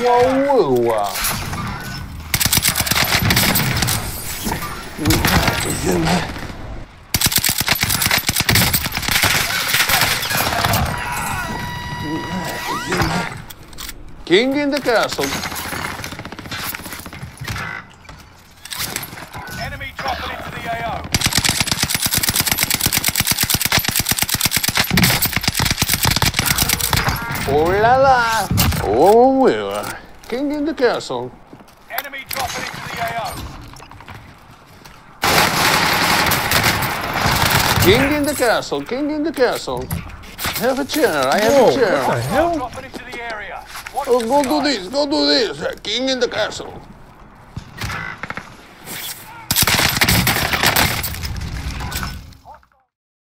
Whoa. King in the castle. Enemy dropping into the AO. Oh la la. Oh, King in the castle. Enemy dropping into the AO. King in the castle. King in the castle. Have a chair. I have a chair. What the hell? Dropping into the area. Watch Oh, the go do sky. this. Go do this. King in the castle.